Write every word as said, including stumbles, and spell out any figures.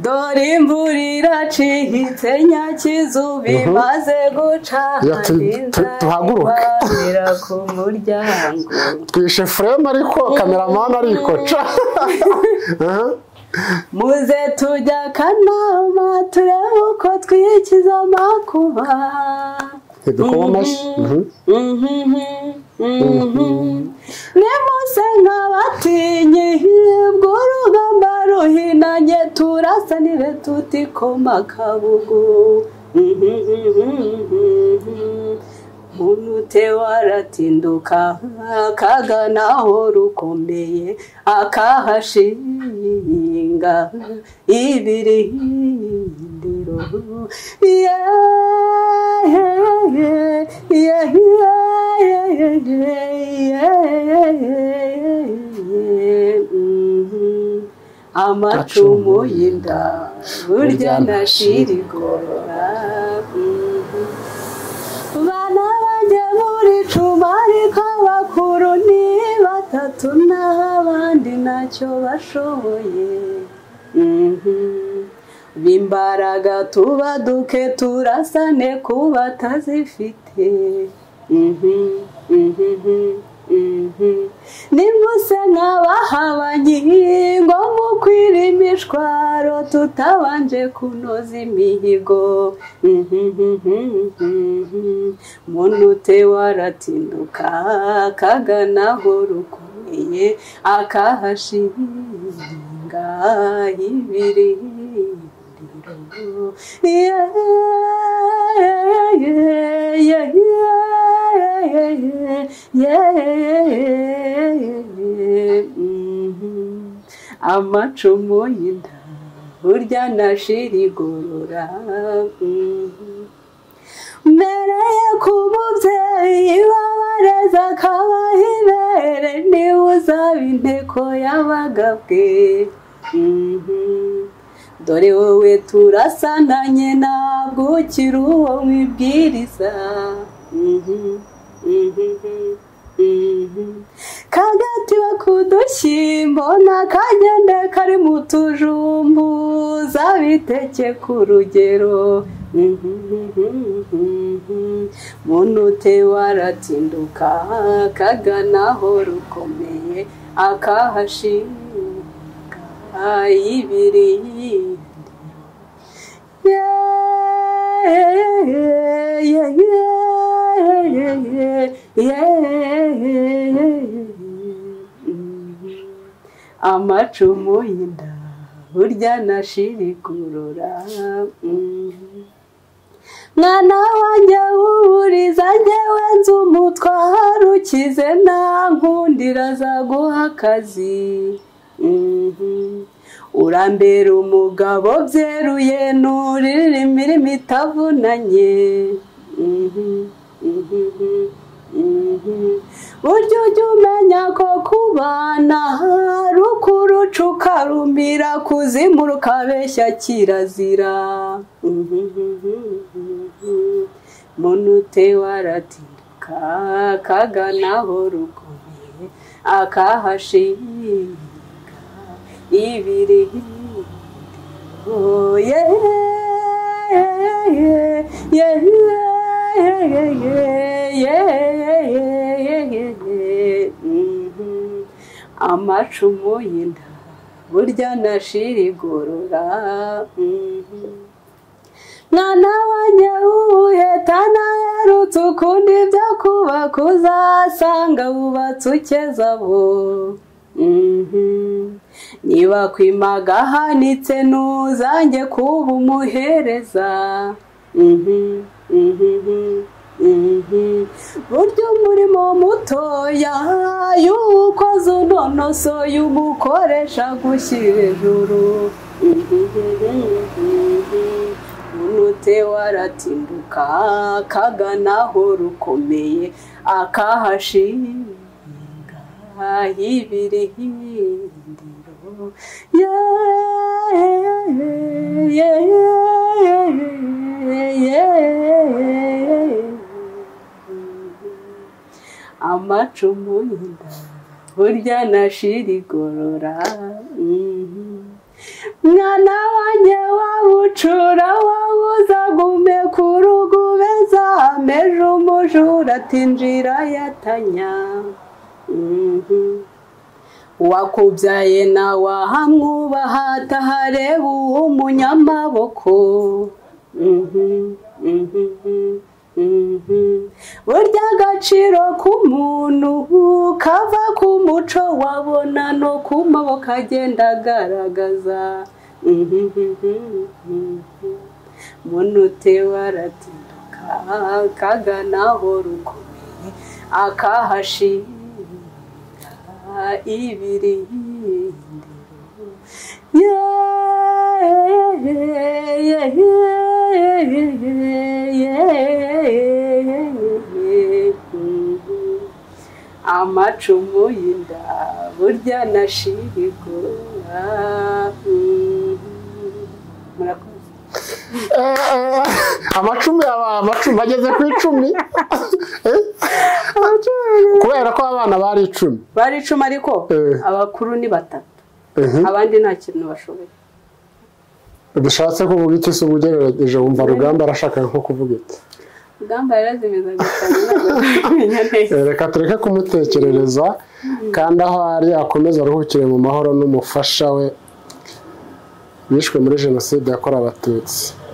dore imvura iracitse nyakizuba imaze gucana inzara ku muryango twishe frame ariko kameramani arikoca muze tujya Kanama turebe uko twikiza amakuba dukoma amashyi nimuse nk'abatinyi bw'urugamba ruhinanye turasanire tutikoma kabugu munute waratinduka kagana aho rukomeye akahashinga ibirindiro amacumu y'inda burya nashirigora bana banjye muri cuma ariko bakuru ni batatu n'abandi ntacyo bashoboye b'imbaraga tuba duke turasane ku batazifite nimuse nk'abahabanyi ngo mukwira imishwaro tutabanje kunoza imihigo munute waratinduka kagana aho rukomeye akahashinga ibirindiro amacumu y'inda burya nashirigorora mbereye ku mubyeyi wabareza akabaha ibere niwe uzaba inteko y'abagabwe dore wowe turasananye ntabwo ukiri uwo wibwiriza kagatiba kudushyimbo n'akagende kari mu tujumbu zabiteke ku rugero munute waratinduka kagana aho rukomeye akahashinga ibirindiro amacumu y'inda burya nashirigurura mwana wanjye wuburiza njyewe nzi umutwaro ukize nta nkundira azaguha akazi urambera umugabo byeruye nuririra imirimo itavunanye burya ujya umenya ko kubana hari ukuruca ukarumira kuzimura ukabeshya kirazira munute waratinduka kagana aho rukomeye akahashinga ibirindiro amacumu y'inda burya nashirigorora mwana wanjye w'ubuheta naherutse ukunda ibyo kubaka uzasanga wubatse ukezabo niba kwimaga hanitse ntuzange kuba umuhereza burya umurimo mutoya y'ukoze unonosoye umukoresha gushyira hejuru munute waratinduka kagana aho rukomeye akahashinga ibirindiro amacumu y'inda burya nashirigorora mwana wanjye wabucura wabuzagume ku rugo beza meje umujura atinjira yatanya wakubyaye nawe ahamwubaha atahareba umunyamaboko burya agaciro k'umuntu kava ku muco wabona no ku maboko agenda agaragaza muntu utewe aratinduka kaganaho rukomeye akahashinga ibirindiro amacumu y'inda burya nashirigura murakoze amacumi amacumi ageze ku icumi kubera ko abana bari icumi bari icumi ariko abakuru ni batatu abandi nta kintu bashoboye dushatse kuvuga iki se ubugerageje wumva Rugamba arashaka nko kuvuga iki Rugamba yarazimeza cyane reka tureke kumutekerereza kandi aho ari akomeza aruhukire mu mahoro n'umufasha we bishwe muri jenoside yakorewe abatutsi.